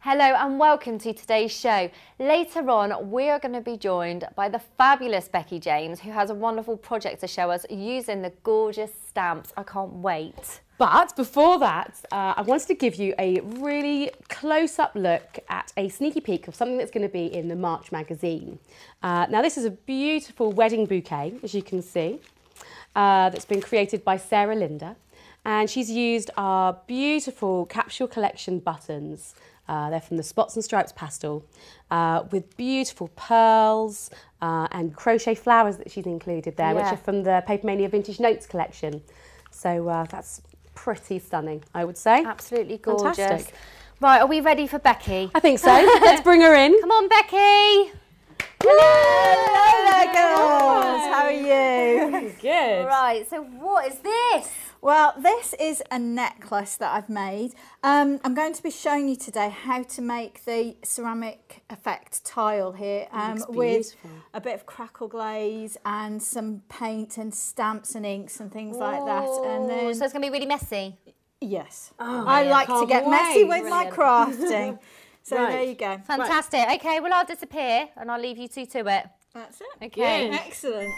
Hello and welcome to today's show. Later on, we are going to be joined by the fabulous Becky James, who has a wonderful project to show us using the gorgeous stamps. I can't wait. But before that, I wanted to give you a really close-up look at a sneaky peek of something that's going to be in the March magazine. Now, this is a beautiful wedding bouquet, as you can see, that's been created by Sarah Linda. And she's used our beautiful capsule collection buttons. They're from the Spots and Stripes pastel, with beautiful pearls and crochet flowers that she's included there, which are from the Papermania Vintage Notes collection. So that's pretty stunning, I would say. Absolutely gorgeous. Fantastic. Right, are we ready for Becky? I think so. Let's bring her in. Come on, Becky. Hello there, girls. How are you? Good. Right, so what is this? Well, this is a necklace that I've made. I'm going to be showing you today how to make the ceramic effect tile here with a bit of crackle glaze and some paint and stamps and inks and things like that. And then, so it's going to be really messy? Yes. Oh, I like to get messy with my Brilliant. crafting. So there you go. Fantastic. Right. Okay, well, I'll disappear and I'll leave you two to it. That's it. Okay. Excellent.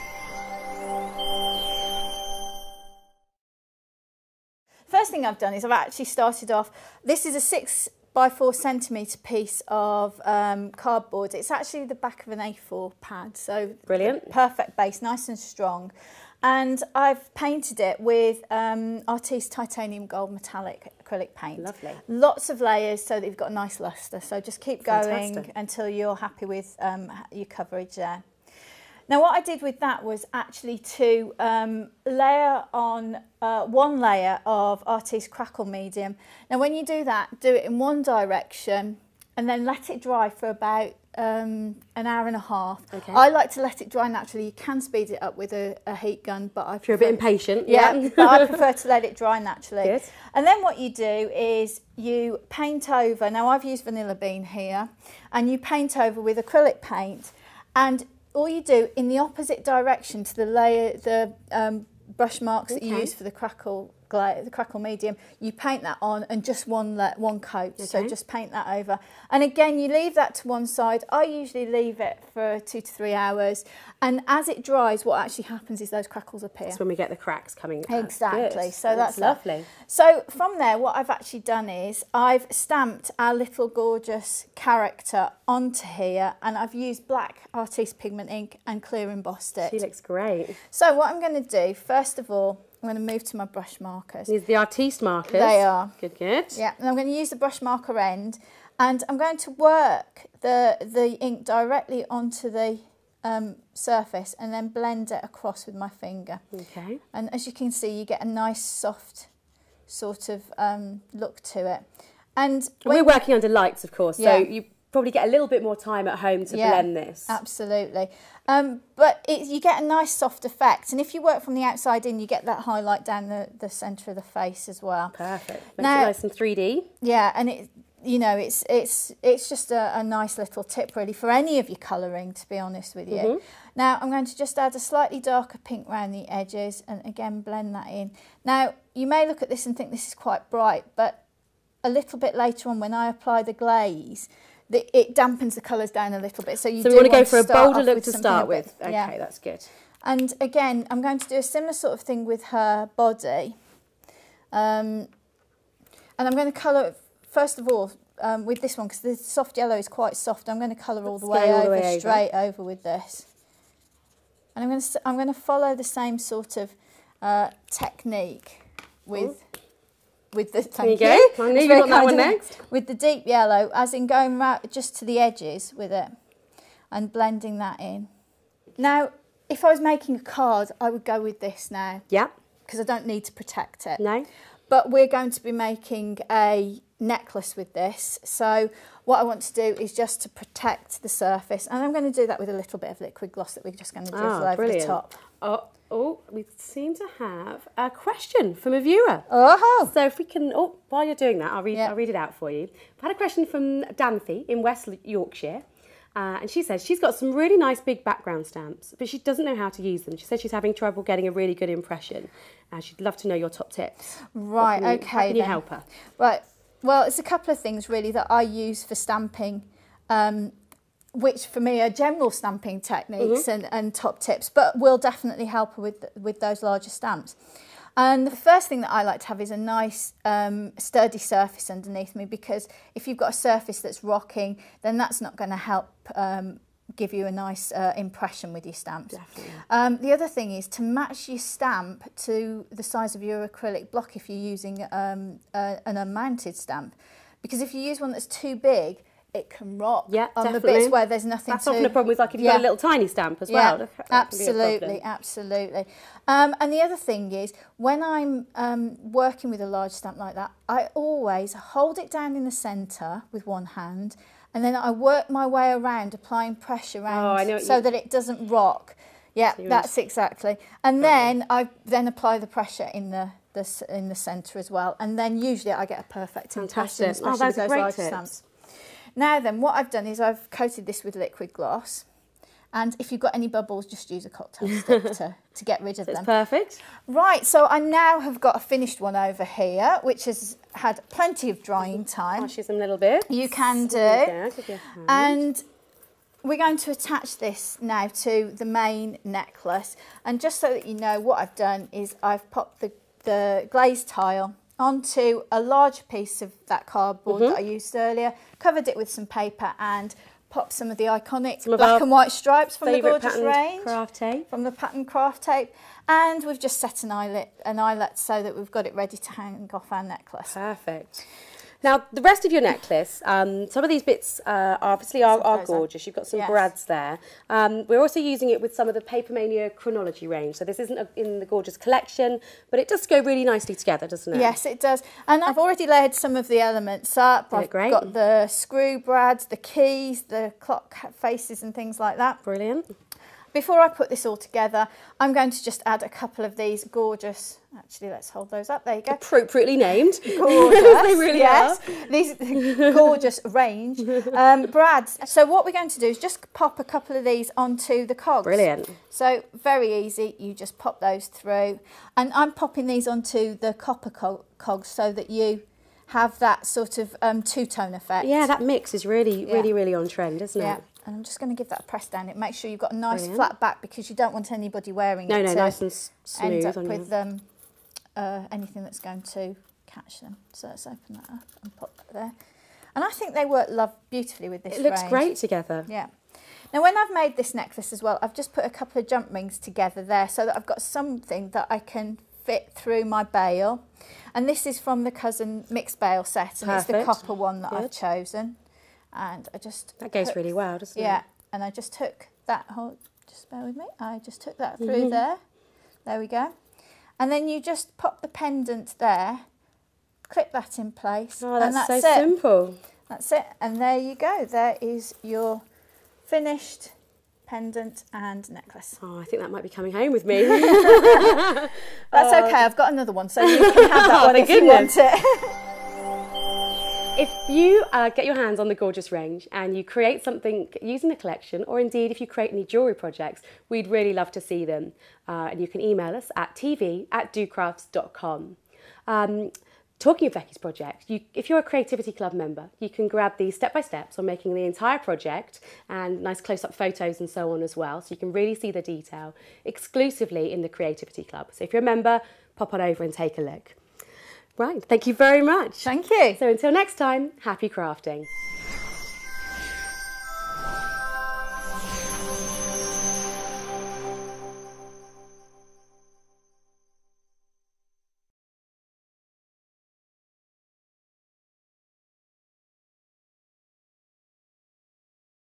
First thing I've done is I've actually started off, this is a 6 by 4 centimetre piece of cardboard. It's actually the back of an A4 pad, so brilliant, perfect base, nice and strong. And I've painted it with Artis Titanium Gold Metallic acrylic paint. Lovely. Lots of layers so that you've got a nice lustre. So just keep going until you're happy with your coverage there. Now what I did with that was actually to layer on one layer of Artis Crackle Medium. Now when you do that, do it in one direction and then let it dry for about an hour and a half. Okay. I like to let it dry naturally. You can speed it up with a heat gun, but if you're a bit impatient. Yeah, but I prefer to let it dry naturally. Good. And then what you do is you paint over. Now I've used Vanilla Bean here, and you paint over with acrylic paint, and all you do in the opposite direction to the layer, the brush marks that you use for the crackle medium, you paint that on and just one coat. So just paint that over. And again, you leave that to one side. I usually leave it for 2 to 3 hours. And as it dries, what actually happens is those crackles appear. That's when we get the cracks coming. Exactly. Good. So that's lovely. So from there, what I've actually done is I've stamped our little gorgeous character onto here, and I've used black Artis pigment ink and clear embossed it. She looks great. So what I'm going to do, first of all, I'm going to move to my brush markers. These are the Artis markers. They are. Good, good. Yeah, and I'm going to use the brush marker end, and I'm going to work the ink directly onto the surface and then blend it across with my finger. Okay. And as you can see, you get a nice soft sort of look to it. And we're working under lights, of course, yeah. so you probably get a little bit more time at home to blend this. Absolutely. But you get a nice soft effect, and if you work from the outside in, you get that highlight down the centre of the face as well. Perfect. Makes it nice and 3D. Yeah, and it's just a nice little tip really for any of your colouring, to be honest with you. Now I'm going to just add a slightly darker pink around the edges and again blend that in. Now you may look at this and think this is quite bright, but a little bit later on when I apply the glaze, it dampens the colours down a little bit. So we want to go for a bolder look to start with. Okay, yeah. That's good. And again, I'm going to do a similar sort of thing with her body. And I'm going to colour it, first of all, with this one, because the soft yellow is quite soft. I'm going to colour all the way over, straight over with this. And I'm going to follow the same sort of technique with the, thank you. I knew you got that one next. With the deep yellow, as in going right just to the edges with it and blending that in. Now, if I was making a card, I would go with this now. Yeah. Because I don't need to protect it. No. But we're going to be making a necklace with this. So what I want to do is just to protect the surface. And I'm going to do that with a little bit of liquid gloss that we're just going to drizzle over the top. Oh, we seem to have a question from a viewer. Oh. So if we can, while you're doing that, I'll read it out for you. I've had a question from Danthi in West Yorkshire. And she says she's got some really nice big background stamps, but she doesn't know how to use them. She says she's having trouble getting a really good impression. She'd love to know your top tips. Right, okay. How can you help her? Right. Well, it's a couple of things really that I use for stamping, which for me are general stamping techniques and top tips, but will definitely help with those larger stamps. And the first thing that I like to have is a nice sturdy surface underneath me, because if you've got a surface that's rocking, then that's not going to help give you a nice impression with your stamps. Definitely. The other thing is to match your stamp to the size of your acrylic block if you're using an unmounted stamp, because if you use one that's too big, it can rot on the bits where there's nothing. That's often a problem with, like, if you've got a little tiny stamp as well. Absolutely, absolutely. And the other thing is, when I'm working with a large stamp like that, I always hold it down in the centre with one hand, and then I work my way around, applying pressure around so that it doesn't rock. Yeah, that's exactly. And then I apply the pressure in the centre as well, and then usually I get a perfect impression, especially with those large stamps. Now then, what I've done is I've coated this with liquid gloss, and if you've got any bubbles, just use a cocktail stick to get rid of them. It's perfect. Right, so I now have got a finished one over here, which has had plenty of drying time. Wash them a little bit. You can do. And we're going to attach this now to the main necklace. And just so that you know, what I've done is I've popped the glazed tile onto a large piece of that cardboard that I used earlier, covered it with some paper, and popped some of the iconic black and white stripes from the Gorgeous range, craft tape. From the pattern craft tape, and we've just set an eyelet so that we've got it ready to hang off our necklace. Perfect. Now, the rest of your necklace, some of these bits obviously are gorgeous. You've got some brads there. We're also using it with some of the Papermania Chronology range. So this isn't in the Gorgeous collection, but it does go really nicely together, doesn't it? Yes, it does. And I've already layered some of the elements up. I've got the screw brads, the keys, the clock faces and things like that. Brilliant. Before I put this all together, I'm going to just add a couple of these gorgeous, actually let's hold those up, there you go. Appropriately named. Gorgeous. They really are. These gorgeous range brads. So what we're going to do is just pop a couple of these onto the cogs. Brilliant. So very easy, you just pop those through. And I'm popping these onto the copper cogs so that you have that sort of two-tone effect. Yeah, that mix is really on trend, isn't it? And I'm just going to give that a press down. It makes sure you've got a nice flat back, because you don't want anybody wearing it to nice and smooth end up with anything that's going to catch them. So let's open that up and pop that there. And I think they work beautifully with this range. It looks great together. Yeah. Now, when I've made this necklace as well, I've just put a couple of jump rings together there so that I've got something that I can fit through my bail. And this is from the Cousin Mixed Bail set, and it's the copper one that I've chosen. And I just... That goes really well, doesn't it? Yeah, and I just took that, just bear with me, I just took that through there. There we go. And then you just pop the pendant there, clip that in place. Oh, that's and that's so it. simple. That's it, and there you go. There is your finished pendant and necklace. Oh, I think that might be coming home with me. That's okay, I've got another one, so you can have that one if you want it. If you get your hands on the Gorgeous range and you create something using the collection, or indeed if you create any jewellery projects, we'd really love to see them. And you can email us at tv@docrafts.com. Talking of Becky's project, if you're a Creativity Club member, you can grab the step-by-steps on making the entire project and nice close-up photos and so on as well, so you can really see the detail exclusively in the Creativity Club. So if you're a member, pop on over and take a look. Right, thank you very much. Thank you. So until next time, happy crafting.